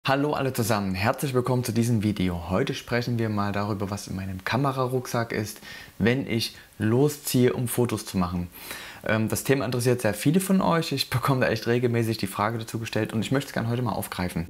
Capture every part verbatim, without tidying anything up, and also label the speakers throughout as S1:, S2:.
S1: Hallo alle zusammen, herzlich willkommen zu diesem Video. Heute sprechen wir mal darüber, was in meinem Kamerarucksack ist, wenn ich losziehe, um Fotos zu machen. Ähm, das Thema interessiert sehr viele von euch. Ich bekomme da echt regelmäßig die Frage dazu gestellt und ich möchte es gerne heute mal aufgreifen.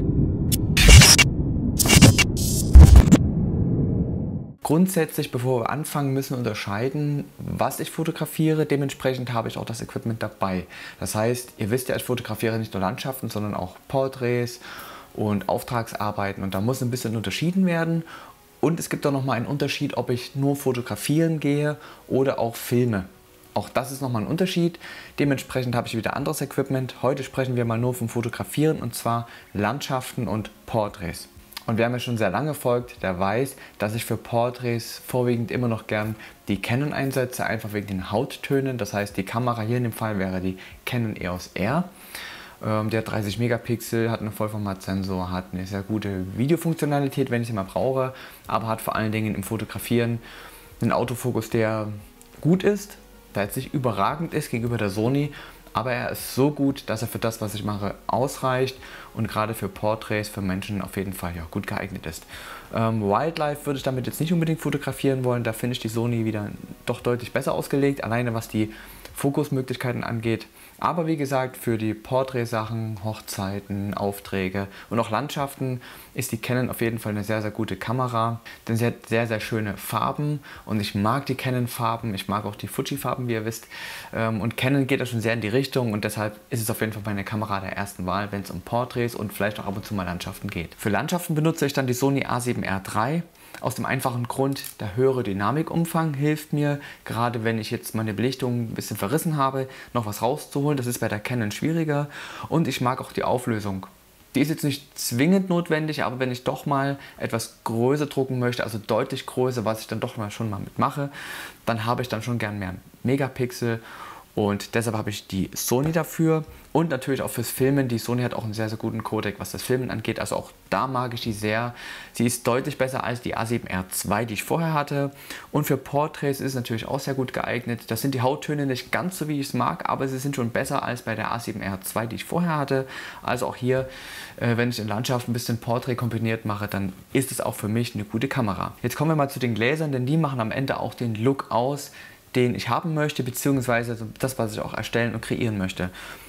S1: Grundsätzlich, bevor wir anfangen, müssen wir unterscheiden, was ich fotografiere. Dementsprechend habe ich auch das Equipment dabei. Das heißt, ihr wisst ja, ich fotografiere nicht nur Landschaften, sondern auch Porträts und Auftragsarbeiten, und da muss ein bisschen unterschieden werden. Und es gibt auch noch mal einen Unterschied, ob ich nur fotografieren gehe oder auch filme. Auch das ist nochmal ein Unterschied. Dementsprechend habe ich wieder anderes Equipment. Heute sprechen wir mal nur vom Fotografieren, und zwar Landschaften und Porträts. Und wer mir schon sehr lange folgt, der weiß, dass ich für Porträts vorwiegend immer noch gern die Canon einsetze, einfach wegen den Hauttönen. Das heißt, die Kamera hier in dem Fall wäre die Canon E O S R. Ähm, der hat dreißig Megapixel, hat einen Vollformatsensor, hat eine sehr gute Videofunktionalität, wenn ich sie mal brauche, aber hat vor allen Dingen im Fotografieren einen Autofokus, der gut ist, der jetzt nicht überragend ist gegenüber der Sony, aber er ist so gut, dass er für das, was ich mache, ausreicht und gerade für Porträts, für Menschen auf jeden Fall ja, gut geeignet ist. Ähm, Wildlife würde ich damit jetzt nicht unbedingt fotografieren wollen, da finde ich die Sony wieder doch deutlich besser ausgelegt, alleine was die Fokusmöglichkeiten angeht. Aber wie gesagt, für die Porträtsachen, Hochzeiten, Aufträge und auch Landschaften ist die Canon auf jeden Fall eine sehr, sehr gute Kamera. Denn sie hat sehr, sehr schöne Farben und ich mag die Canon-Farben, ich mag auch die Fuji-Farben, wie ihr wisst. Und Canon geht da schon sehr in die Richtung, und deshalb ist es auf jeden Fall meine Kamera der ersten Wahl, wenn es um Porträts und vielleicht auch ab und zu mal Landschaften geht. Für Landschaften benutze ich dann die Sony A sieben R drei. Aus dem einfachen Grund, der höhere Dynamikumfang hilft mir, gerade wenn ich jetzt meine Belichtung ein bisschen verrissen habe, noch was rauszuholen. Das ist bei der Canon schwieriger, und ich mag auch die Auflösung. Die ist jetzt nicht zwingend notwendig, aber wenn ich doch mal etwas größer drucken möchte, also deutlich größer, was ich dann doch mal schon mal mitmache, dann habe ich dann schon gern mehr Megapixel. Und deshalb habe ich die Sony dafür, und natürlich auch fürs Filmen. Die Sony hat auch einen sehr, sehr guten Codec, was das Filmen angeht. Also auch da mag ich die sehr. Sie ist deutlich besser als die A sieben R zwei, die ich vorher hatte. Und für Porträts ist es natürlich auch sehr gut geeignet. Das sind die Hauttöne nicht ganz so, wie ich es mag, aber sie sind schon besser als bei der A sieben R zwei, die ich vorher hatte. Also auch hier, äh, wenn ich in Landschaft ein bisschen Porträt kombiniert mache, dann ist es auch für mich eine gute Kamera. Jetzt kommen wir mal zu den Gläsern, denn die machen am Ende auch den Look aus, den ich haben möchte, beziehungsweise das, was ich auch erstellen und kreieren möchte.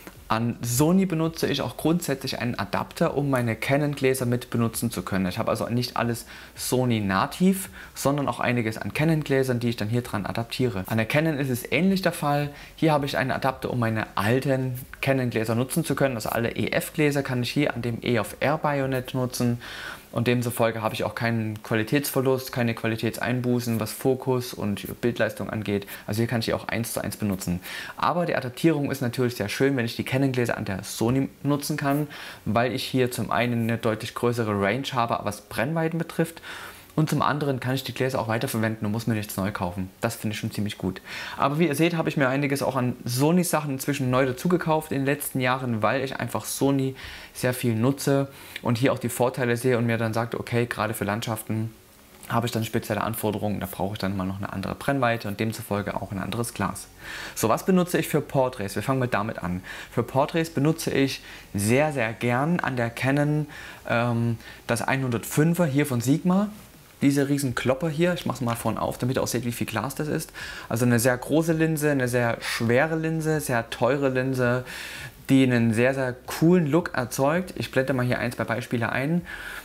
S1: An Sony benutze ich auch grundsätzlich einen Adapter, um meine Canon-Gläser mit benutzen zu können. Ich habe also nicht alles Sony nativ, sondern auch einiges an Canon-Gläsern, die ich dann hier dran adaptiere. An der Canon ist es ähnlich der Fall. Hier habe ich einen Adapter, um meine alten Canon-Gläser nutzen zu können. Also alle E F-Gläser kann ich hier an dem E F R-Bajonett nutzen. Und demzufolge habe ich auch keinen Qualitätsverlust, keine Qualitätseinbußen, was Fokus und Bildleistung angeht. Also hier kann ich die auch eins zu eins benutzen. Aber die Adaptierung ist natürlich sehr schön, wenn ich die Canon-Gläser an der Sony nutzen kann, weil ich hier zum einen eine deutlich größere Range habe, was Brennweiten betrifft. Und zum anderen kann ich die Gläser auch weiterverwenden und muss mir nichts neu kaufen. Das finde ich schon ziemlich gut. Aber wie ihr seht, habe ich mir einiges auch an Sony-Sachen inzwischen neu dazu gekauft in den letzten Jahren, weil ich einfach Sony sehr viel nutze und hier auch die Vorteile sehe und mir dann sagte, okay, gerade für Landschaften habe ich dann spezielle Anforderungen, da brauche ich dann mal noch eine andere Brennweite und demzufolge auch ein anderes Glas. So, was benutze ich für Porträts? Wir fangen mal damit an. Für Porträts benutze ich sehr, sehr gern an der Canon ähm, das hundertfünfer hier von Sigma. Diese riesen Klopper hier, ich mache es mal vorne auf, damit ihr auch seht, wie viel Glas das ist. Also eine sehr große Linse, eine sehr schwere Linse, sehr teure Linse, die einen sehr, sehr coolen Look erzeugt. Ich blende mal hier ein, zwei Beispiele ein.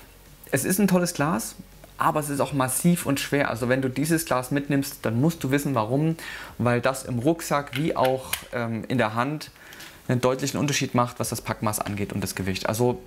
S1: Es ist ein tolles Glas, aber es ist auch massiv und schwer. Also wenn du dieses Glas mitnimmst, dann musst du wissen, warum. Weil das im Rucksack wie auch ähm, in der Hand einen deutlichen Unterschied macht, was das Packmaß angeht und das Gewicht. Also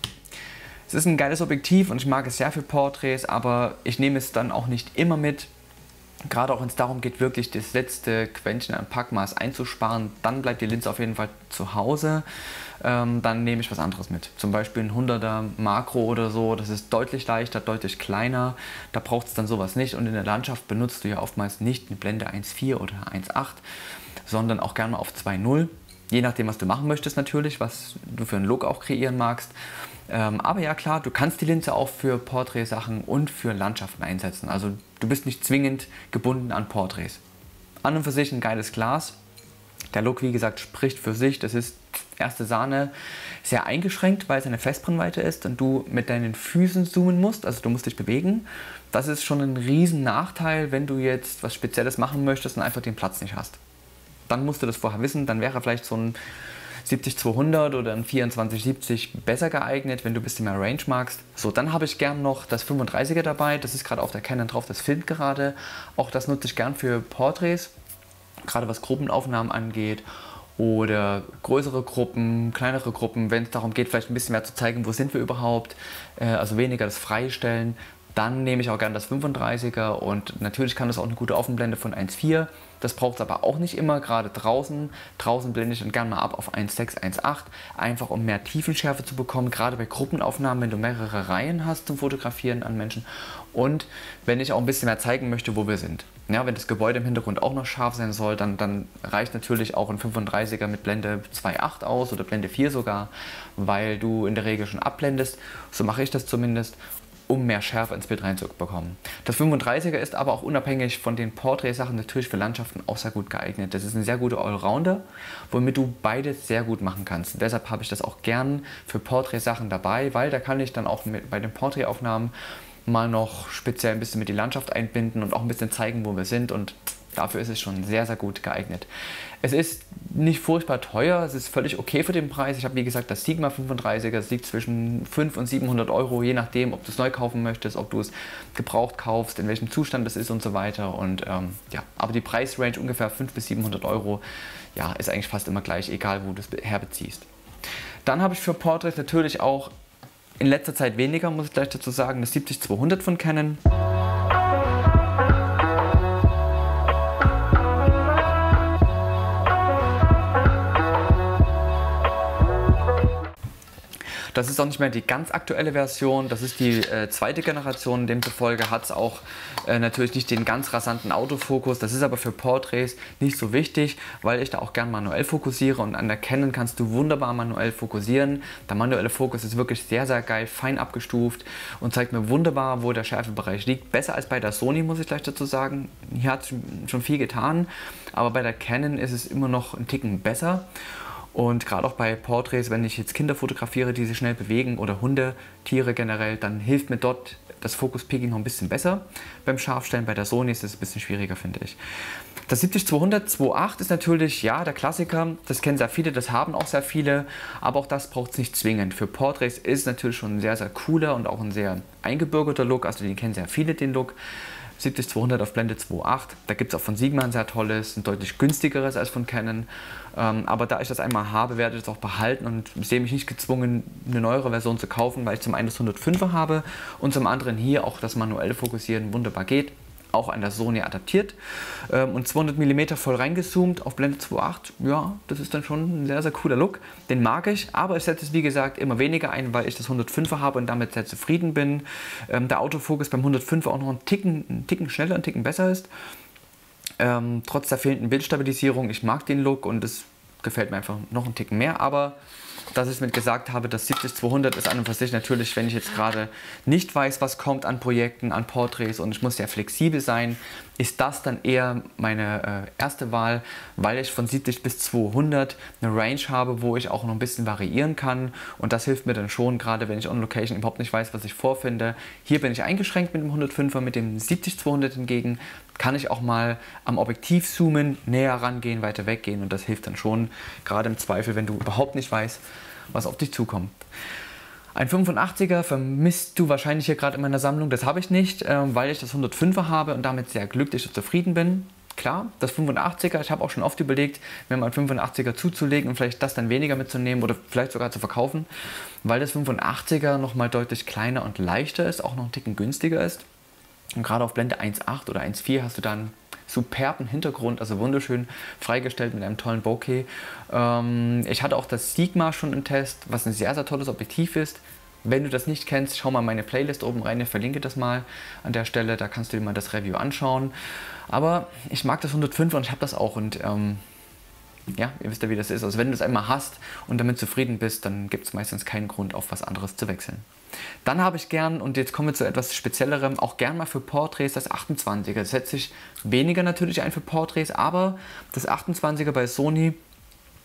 S1: es ist ein geiles Objektiv und ich mag es sehr für Porträts, aber ich nehme es dann auch nicht immer mit. Gerade auch wenn es darum geht, wirklich das letzte Quäntchen an Packmaß einzusparen, dann bleibt die Linse auf jeden Fall zu Hause. Ähm, dann nehme ich was anderes mit. Zum Beispiel ein hunderter Makro oder so, das ist deutlich leichter, deutlich kleiner. Da braucht es dann sowas nicht, und in der Landschaft benutzt du ja oftmals nicht eine Blende eins Komma vier oder eins Komma acht, sondern auch gerne mal auf zwei Komma null. Je nachdem, was du machen möchtest natürlich, was du für einen Look auch kreieren magst. Ähm, aber ja klar, du kannst die Linse auch für Porträtsachen und für Landschaften einsetzen. Also du bist nicht zwingend gebunden an Porträts. An und für sich ein geiles Glas. Der Look, wie gesagt, spricht für sich. Das ist erste Sahne sehr eingeschränkt, weil es eine Festbrennweite ist und du mit deinen Füßen zoomen musst, also du musst dich bewegen. Das ist schon ein riesen Nachteil, wenn du jetzt was Spezielles machen möchtest und einfach den Platz nicht hast. Dann musst du das vorher wissen, dann wäre vielleicht so ein siebzig zweihundert oder ein vierundzwanzig siebzig besser geeignet, wenn du ein bisschen mehr Range magst. So, dann habe ich gern noch das fünfunddreißiger dabei, das ist gerade auf der Canon drauf, das filmt gerade. Auch das nutze ich gern für Porträts, gerade was Gruppenaufnahmen angeht oder größere Gruppen, kleinere Gruppen, wenn es darum geht, vielleicht ein bisschen mehr zu zeigen, wo sind wir überhaupt, äh, also weniger das Freistellen. Dann nehme ich auch gerne das fünfunddreißiger und natürlich kann das auch eine gute Offenblende von eins Komma vier. Das braucht es aber auch nicht immer, gerade draußen. Draußen blende ich dann gerne mal ab auf eins Komma sechs, eins Komma acht, einfach um mehr Tiefenschärfe zu bekommen, gerade bei Gruppenaufnahmen, wenn du mehrere Reihen hast zum Fotografieren an Menschen und wenn ich auch ein bisschen mehr zeigen möchte, wo wir sind. Ja, wenn das Gebäude im Hintergrund auch noch scharf sein soll, dann, dann reicht natürlich auch ein fünfunddreißiger mit Blende zwei Komma acht aus oder Blende vier sogar, weil du in der Regel schon abblendest. So mache ich das zumindest, um mehr Schärfe ins Bild reinzubekommen. Das fünfunddreißiger ist aber auch unabhängig von den Porträtsachen natürlich für Landschaften auch sehr gut geeignet. Das ist ein sehr guter Allrounder, womit du beides sehr gut machen kannst. Und deshalb habe ich das auch gern für Porträtsachen dabei, weil da kann ich dann auch mit, bei den Porträtaufnahmen mal noch speziell ein bisschen mit die Landschaft einbinden und auch ein bisschen zeigen, wo wir sind, und dafür ist es schon sehr, sehr gut geeignet. Es ist nicht furchtbar teuer, es ist völlig okay für den Preis. Ich habe wie gesagt das Sigma fünfunddreißiger, das liegt zwischen fünfhundert und siebenhundert Euro, je nachdem, ob du es neu kaufen möchtest, ob du es gebraucht kaufst, in welchem Zustand es ist und so weiter. Und ähm, ja, aber die Preisrange ungefähr fünfhundert bis siebenhundert Euro, ja, ist eigentlich fast immer gleich, egal wo du es herbeziehst. Dann habe ich für Porträts natürlich auch in letzter Zeit weniger, muss ich gleich dazu sagen, das siebzig zweihundert von Canon. Das ist auch nicht mehr die ganz aktuelle Version, das ist die äh, zweite Generation, demzufolge hat es auch äh, natürlich nicht den ganz rasanten Autofokus. Das ist aber für Porträts nicht so wichtig, weil ich da auch gern manuell fokussiere, und an der Canon kannst du wunderbar manuell fokussieren. Der manuelle Fokus ist wirklich sehr, sehr geil, fein abgestuft und zeigt mir wunderbar, wo der Schärfebereich liegt. Besser als bei der Sony, muss ich gleich dazu sagen. Hier hat es schon viel getan, aber bei der Canon ist es immer noch ein Ticken besser. Und gerade auch bei Porträts, wenn ich jetzt Kinder fotografiere, die sich schnell bewegen, oder Hunde, Tiere generell, dann hilft mir dort das Focus Peaking noch ein bisschen besser beim Scharfstellen. Bei der Sony ist es ein bisschen schwieriger, finde ich. Das siebzig zweihundert zwei Komma acht ist natürlich, ja, der Klassiker. Das kennen sehr viele, das haben auch sehr viele, aber auch das braucht es nicht zwingend. Für Porträts ist es natürlich schon ein sehr, sehr cooler und auch ein sehr eingebürgerter Look, also den kennen sehr viele, den Look. siebzig zweihundert auf Blende zwei Komma acht. Da gibt es auch von Sigma ein sehr tolles, ein deutlich günstigeres als von Canon. Ähm, aber da ich das einmal habe, werde ich das auch behalten und sehe mich nicht gezwungen, eine neuere Version zu kaufen, weil ich zum einen das hundertfünfer habe und zum anderen hier auch das manuelle Fokussieren wunderbar geht. Auch an der Sony adaptiert, ähm, und zweihundert Millimeter voll reingezoomt auf Blende zwei Komma acht, ja, das ist dann schon ein sehr, sehr cooler Look. Den mag ich, aber ich setze es wie gesagt immer weniger ein, weil ich das hundertfünfer habe und damit sehr zufrieden bin. Ähm, der Autofokus beim hundertfünfer auch noch einen Ticken, einen Ticken schneller, einen Ticken besser ist. Ähm, trotz der fehlenden Bildstabilisierung, ich mag den Look und es gefällt mir einfach noch einen Ticken mehr, aber dass ich mit gesagt habe, das siebzig zweihundert ist an und für sich natürlich, wenn ich jetzt gerade nicht weiß, was kommt an Projekten, an Porträts und ich muss sehr flexibel sein, ist das dann eher meine äh, erste Wahl, weil ich von siebzig bis zweihundert eine Range habe, wo ich auch noch ein bisschen variieren kann, und das hilft mir dann schon, gerade wenn ich on Location überhaupt nicht weiß, was ich vorfinde. Hier bin ich eingeschränkt mit dem hundertfünfer, mit dem siebzig zweihundert hingegen kann ich auch mal am Objektiv zoomen, näher rangehen, weiter weggehen, und das hilft dann schon, gerade im Zweifel, wenn du überhaupt nicht weißt, was auf dich zukommt. Ein fünfundachtziger vermisst du wahrscheinlich hier gerade in meiner Sammlung, das habe ich nicht, äh, weil ich das hundertfünfer habe und damit sehr glücklich und zufrieden bin. Klar, das fünfundachtziger, ich habe auch schon oft überlegt, mir mal einen fünfundachtziger zuzulegen und vielleicht das dann weniger mitzunehmen oder vielleicht sogar zu verkaufen, weil das fünfundachtziger nochmal deutlich kleiner und leichter ist, auch noch einen Ticken günstiger ist. Und gerade auf Blende eins Komma acht oder eins Komma vier hast du dann superben Hintergrund, also wunderschön freigestellt mit einem tollen Bokeh. Ähm, ich hatte auch das Sigma schon im Test, was ein sehr, sehr tolles Objektiv ist. Wenn du das nicht kennst, schau mal meine Playlist oben rein, ich verlinke das mal an der Stelle, da kannst du dir mal das Review anschauen. Aber ich mag das hundertfünfer und ich habe das auch, und ähm, ja, ihr wisst ja, wie das ist. Also wenn du es einmal hast und damit zufrieden bist, dann gibt es meistens keinen Grund, auf was anderes zu wechseln. Dann habe ich gern, und jetzt kommen wir zu etwas Speziellerem, auch gern mal für Porträts das achtundzwanziger. Das setze ich weniger natürlich ein für Porträts, aber das achtundzwanziger bei Sony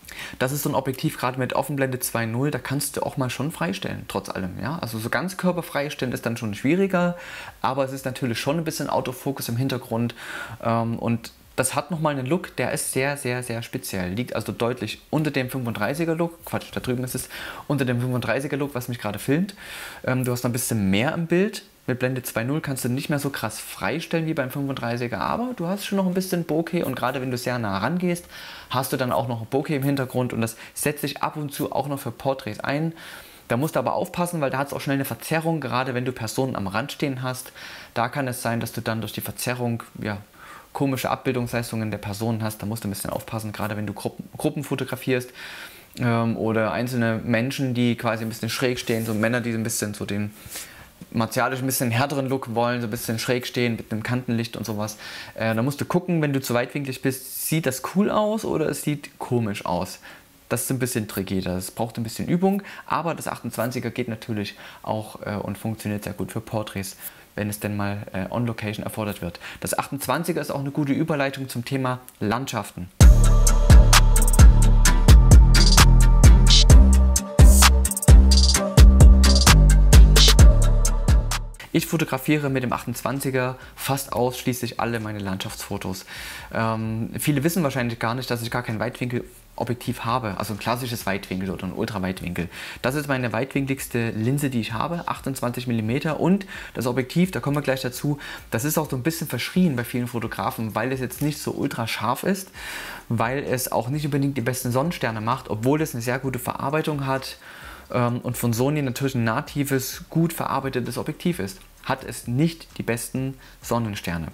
S1: Das ist so ein Objektiv, gerade mit Offenblende zwei Punkt null, da kannst du auch mal schon freistellen, trotz allem. Ja? Also so ganz körperfrei stellen ist dann schon schwieriger, aber es ist natürlich schon ein bisschen Autofokus im Hintergrund ähm, und das hat nochmal einen Look, der ist sehr, sehr, sehr speziell. Liegt also deutlich unter dem fünfunddreißiger Look. Quatsch, da drüben ist es unter dem fünfunddreißiger Look, was mich gerade filmt. Ähm, du hast noch ein bisschen mehr im Bild. Mit Blende zwei Punkt null kannst du nicht mehr so krass freistellen wie beim fünfunddreißiger, aber du hast schon noch ein bisschen Bokeh und gerade wenn du sehr nah rangehst, hast du dann auch noch Bokeh im Hintergrund und das setzt sich ab und zu auch noch für Porträts ein. Da musst du aber aufpassen, weil da hat es auch schnell eine Verzerrung, gerade wenn du Personen am Rand stehen hast. Da kann es sein, dass du dann durch die Verzerrung, ja, komische Abbildungsleistungen der Personen hast, da musst du ein bisschen aufpassen, gerade wenn du Gruppen, Gruppen fotografierst ähm, oder einzelne Menschen, die quasi ein bisschen schräg stehen, so Männer, die so ein bisschen so den martialisch ein bisschen härteren Look wollen, so ein bisschen schräg stehen mit einem Kantenlicht und sowas. Äh, da musst du gucken, wenn du zu weitwinklig bist, sieht das cool aus oder es sieht komisch aus. Das ist ein bisschen tricky, das braucht ein bisschen Übung, aber das achtundzwanziger geht natürlich auch äh, und funktioniert sehr gut für Porträts, wenn es denn mal äh, on Location erfordert wird. Das achtundzwanziger ist auch eine gute Überleitung zum Thema Landschaften. Ich fotografiere mit dem achtundzwanziger fast ausschließlich alle meine Landschaftsfotos. Ähm, viele wissen wahrscheinlich gar nicht, dass ich gar kein Weitwinkelobjektiv habe, also ein klassisches Weitwinkel oder ein Ultraweitwinkel. Das ist meine weitwinkligste Linse, die ich habe, achtundzwanzig Millimeter, und das Objektiv, da kommen wir gleich dazu, das ist auch so ein bisschen verschrien bei vielen Fotografen, weil es jetzt nicht so ultra scharf ist, weil es auch nicht unbedingt die besten Sonnensterne macht, obwohl es eine sehr gute Verarbeitung hat. Und von Sony natürlich ein natives, gut verarbeitetes Objektiv ist, hat es nicht die besten Sonnensterne.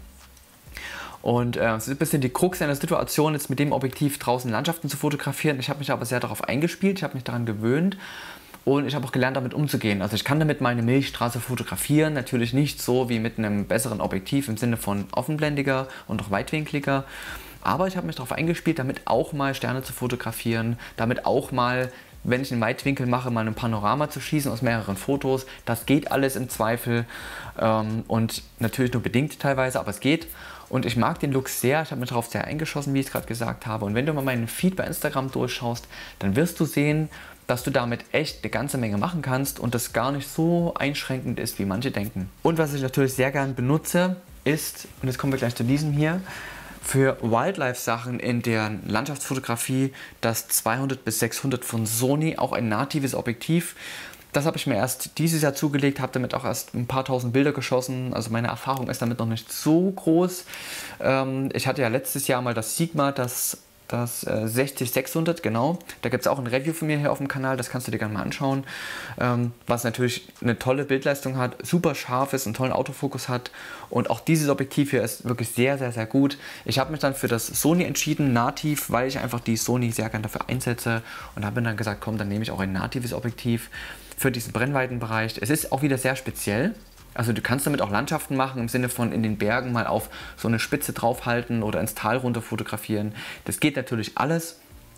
S1: Und äh, es ist ein bisschen die Krux einer Situation, jetzt mit dem Objektiv draußen Landschaften zu fotografieren. Ich habe mich aber sehr darauf eingespielt, ich habe mich daran gewöhnt und ich habe auch gelernt, damit umzugehen. Also ich kann damit meine Milchstraße fotografieren, natürlich nicht so wie mit einem besseren Objektiv im Sinne von offenblendiger und auch weitwinkliger. Aber ich habe mich darauf eingespielt, damit auch mal Sterne zu fotografieren, damit auch mal, wenn ich einen Weitwinkel mache, mal ein Panorama zu schießen aus mehreren Fotos. Das geht alles im Zweifel ähm, und natürlich nur bedingt teilweise, aber es geht. Und ich mag den Look sehr, ich habe mich darauf sehr eingeschossen, wie ich es gerade gesagt habe. Und wenn du mal meinen Feed bei Instagram durchschaust, dann wirst du sehen, dass du damit echt eine ganze Menge machen kannst und das gar nicht so einschränkend ist, wie manche denken. Und was ich natürlich sehr gern benutze, ist, und jetzt kommen wir gleich zu diesem hier, für Wildlife-Sachen in der Landschaftsfotografie das zweihundert bis sechshundert von Sony, auch ein natives Objektiv. Das habe ich mir erst dieses Jahr zugelegt, habe damit auch erst ein paar tausend Bilder geschossen. Also meine Erfahrung ist damit noch nicht so groß. Ähm, ich hatte ja letztes Jahr mal das Sigma, das das äh, sechzig sechshundert, genau. Da gibt es auch ein Review von mir hier auf dem Kanal, das kannst du dir gerne mal anschauen. Ähm, was natürlich eine tolle Bildleistung hat, super scharf ist, einen tollen Autofokus hat. Und auch dieses Objektiv hier ist wirklich sehr, sehr, sehr gut. Ich habe mich dann für das Sony entschieden, nativ, weil ich einfach die Sony sehr gerne dafür einsetze. Und habe mir dann gesagt, komm, dann nehme ich auch ein natives Objektiv für diesen Brennweitenbereich. Es ist auch wieder sehr speziell. Also du kannst damit auch Landschaften machen, im Sinne von in den Bergen mal auf so eine Spitze draufhalten oder ins Tal runter fotografieren. Das geht natürlich alles,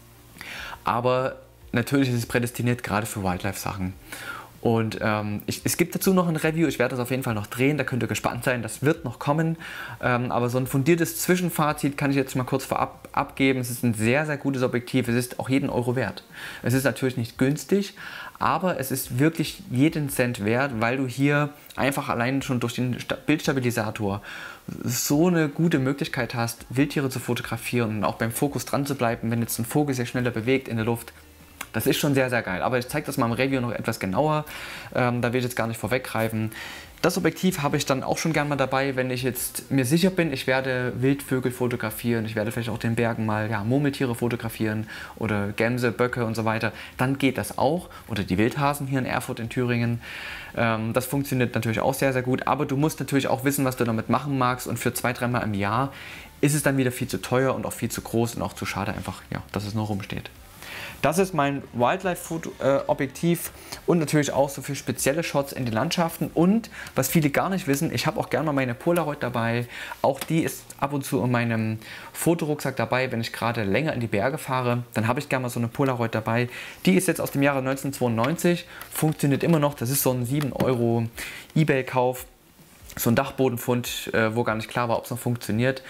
S1: aber natürlich ist es prädestiniert gerade für Wildlife-Sachen. Und ähm, ich, es gibt dazu noch ein Review, ich werde das auf jeden Fall noch drehen, da könnt ihr gespannt sein, das wird noch kommen. Ähm, aber so ein fundiertes Zwischenfazit kann ich jetzt mal kurz vorab abgeben. Es ist ein sehr, sehr gutes Objektiv, es ist auch jeden Euro wert. Es ist natürlich nicht günstig, aber es ist wirklich jeden Cent wert, weil du hier einfach allein schon durch den Bildstabilisator so eine gute Möglichkeit hast, Wildtiere zu fotografieren und auch beim Fokus dran zu bleiben, wenn jetzt ein Vogel sich schneller bewegt in der Luft. Das ist schon sehr, sehr geil. Aber ich zeige das mal im Review noch etwas genauer. Ähm, da will ich jetzt gar nicht vorweggreifen. Das Objektiv habe ich dann auch schon gern mal dabei, wenn ich jetzt mir sicher bin, ich werde Wildvögel fotografieren, ich werde vielleicht auch den Bergen mal ja, Murmeltiere fotografieren oder Gämse, Böcke und so weiter. Dann geht das auch. Oder die Wildhasen hier in Erfurt in Thüringen. Ähm, das funktioniert natürlich auch sehr, sehr gut. Aber du musst natürlich auch wissen, was du damit machen magst. Und für zwei, dreimal im Jahr ist es dann wieder viel zu teuer und auch viel zu groß und auch zu schade einfach, ja, dass es nur rumsteht. Das ist mein Wildlife-Objektiv und natürlich auch so für spezielle Shots in den Landschaften. Und was viele gar nicht wissen, ich habe auch gerne mal meine Polaroid dabei. Auch die ist ab und zu in meinem Fotorucksack dabei, wenn ich gerade länger in die Berge fahre. Dann habe ich gerne mal so eine Polaroid dabei. Die ist jetzt aus dem Jahre neunzehnhundertzweiundneunzig, funktioniert immer noch. Das ist so ein sieben Euro eBay-Kauf. So ein Dachbodenfund, wo gar nicht klar war, ob es noch funktioniert.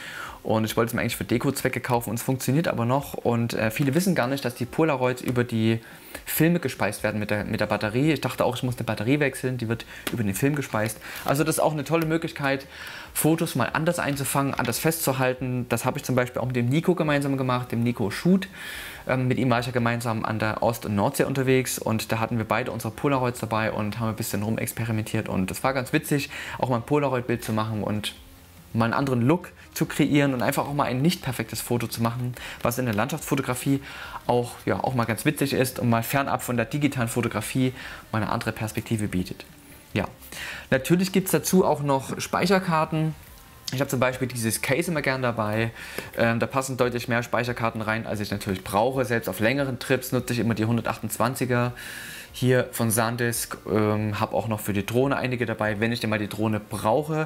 S1: Und ich wollte es mir eigentlich für Deko-Zwecke kaufen und es funktioniert aber noch. Und äh, viele wissen gar nicht, dass die Polaroids über die Filme gespeist werden mit der, mit der Batterie. Ich dachte auch, ich muss eine Batterie wechseln, die wird über den Film gespeist. Also das ist auch eine tolle Möglichkeit, Fotos mal anders einzufangen, anders festzuhalten. Das habe ich zum Beispiel auch mit dem Nico gemeinsam gemacht, dem Nico Shoot. Ähm, mit ihm war ich ja gemeinsam an der Ost- und Nordsee unterwegs und da hatten wir beide unsere Polaroids dabei und haben ein bisschen rumexperimentiert. Und das war ganz witzig, auch mal ein Polaroid-Bild zu machen und mal einen anderen Look zu kreieren und einfach auch mal ein nicht perfektes Foto zu machen, was in der Landschaftsfotografie auch, ja, auch mal ganz witzig ist und mal fernab von der digitalen Fotografie mal eine andere Perspektive bietet. Ja, natürlich gibt es dazu auch noch Speicherkarten. Ich habe zum Beispiel dieses Case immer gern dabei. Ähm, da passen deutlich mehr Speicherkarten rein, als ich natürlich brauche. Selbst auf längeren Trips nutze ich immer die hundertachtundzwanziger hier von SanDisk. Ähm, habe auch noch für die Drohne einige dabei, wenn ich denn mal die Drohne brauche.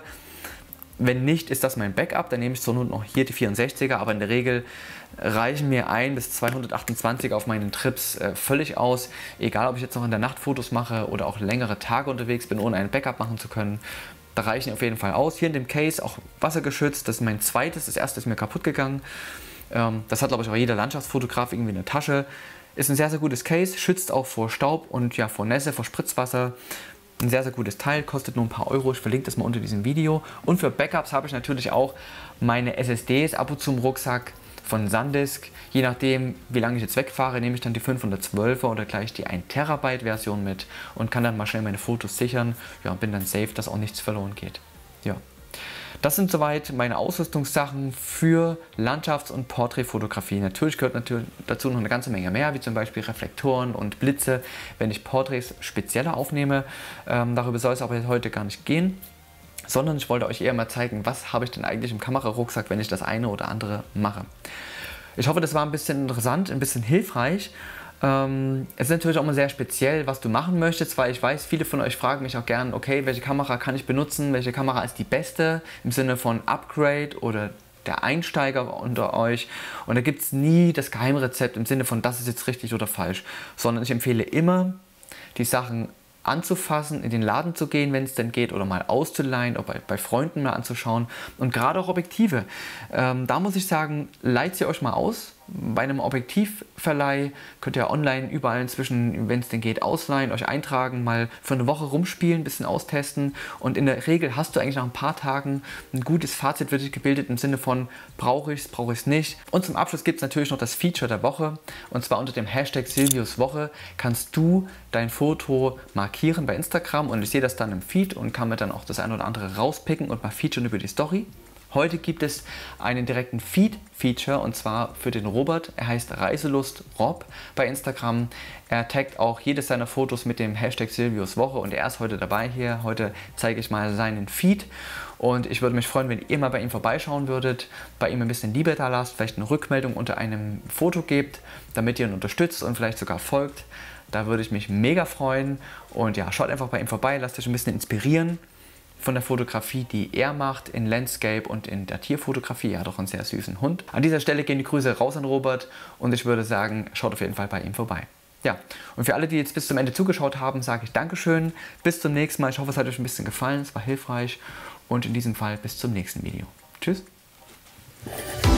S1: Wenn nicht, ist das mein Backup, dann nehme ich zur Not noch hier die vierundsechziger, aber in der Regel reichen mir ein bis zwei hundertachtundzwanziger auf meinen Trips äh, völlig aus. Egal, ob ich jetzt noch in der Nacht Fotos mache oder auch längere Tage unterwegs bin, ohne ein Backup machen zu können. Da reichen auf jeden Fall aus. Hier in dem Case auch wassergeschützt, das ist mein zweites, das erste ist mir kaputt gegangen. Ähm, das hat, glaube ich, auch jeder Landschaftsfotograf irgendwie in der Tasche. Ist ein sehr, sehr gutes Case, schützt auch vor Staub und ja, vor Nässe, vor Spritzwasser. Ein sehr, sehr gutes Teil, kostet nur ein paar Euro. Ich verlinke das mal unter diesem Video. Und für Backups habe ich natürlich auch meine S S Ds ab und zu im Rucksack von SanDisk. Je nachdem, wie lange ich jetzt wegfahre, nehme ich dann die fünfhundertzwölfer oder gleich die ein Terabyte Version mit und kann dann mal schnell meine Fotos sichern. Ja, und bin dann safe, dass auch nichts verloren geht. Ja. Das sind soweit meine Ausrüstungssachen für Landschafts- und Porträtfotografie. Natürlich gehört natürlich dazu noch eine ganze Menge mehr, wie zum Beispiel Reflektoren und Blitze, wenn ich Porträts spezieller aufnehme. Ähm, darüber soll es aber heute gar nicht gehen, sondern ich wollte euch eher mal zeigen, was habe ich denn eigentlich im Kamerarucksack, wenn ich das eine oder andere mache. Ich hoffe, das war ein bisschen interessant, ein bisschen hilfreich. Ähm, es ist natürlich auch immer sehr speziell, was du machen möchtest, weil ich weiß, viele von euch fragen mich auch gern, okay, welche Kamera kann ich benutzen, welche Kamera ist die beste im Sinne von Upgrade oder der Einsteiger unter euch. Und da gibt es nie das Geheimrezept im Sinne von, das ist jetzt richtig oder falsch, sondern ich empfehle immer, die Sachen anzufassen, in den Laden zu gehen, wenn es denn geht, oder mal auszuleihen, oder bei, bei Freunden mal anzuschauen. Und gerade auch Objektive. Ähm, da muss ich sagen, leiht sie euch mal aus. Bei einem Objektivverleih könnt ihr online überall inzwischen, wenn es denn geht, ausleihen, euch eintragen, mal für eine Woche rumspielen, ein bisschen austesten. Und in der Regel hast du eigentlich nach ein paar Tagen ein gutes Fazit für dich gebildet im Sinne von, brauche ich es, brauche ich es nicht. Und zum Abschluss gibt es natürlich noch das Feature der Woche. Und zwar unter dem Hashtag SilviusWoche kannst du dein Foto markieren bei Instagram und ich sehe das dann im Feed und kann mir dann auch das ein oder andere rauspicken und mal featuren über die Story. Heute gibt es einen direkten Feed-Feature und zwar für den Robert. Er heißt ReiselustRob bei Instagram. Er taggt auch jedes seiner Fotos mit dem Hashtag SilviusWoche und er ist heute dabei hier. Heute zeige ich mal seinen Feed und ich würde mich freuen, wenn ihr mal bei ihm vorbeischauen würdet, bei ihm ein bisschen Liebe da lasst, vielleicht eine Rückmeldung unter einem Foto gebt, damit ihr ihn unterstützt und vielleicht sogar folgt. Da würde ich mich mega freuen und ja, schaut einfach bei ihm vorbei, lasst euch ein bisschen inspirieren von der Fotografie, die er macht in Landscape und in der Tierfotografie. Er hat auch einen sehr süßen Hund. An dieser Stelle gehen die Grüße raus an Robert und ich würde sagen, schaut auf jeden Fall bei ihm vorbei. Ja, und für alle, die jetzt bis zum Ende zugeschaut haben, sage ich Dankeschön. Bis zum nächsten Mal. Ich hoffe, es hat euch ein bisschen gefallen, es war hilfreich und in diesem Fall bis zum nächsten Video. Tschüss.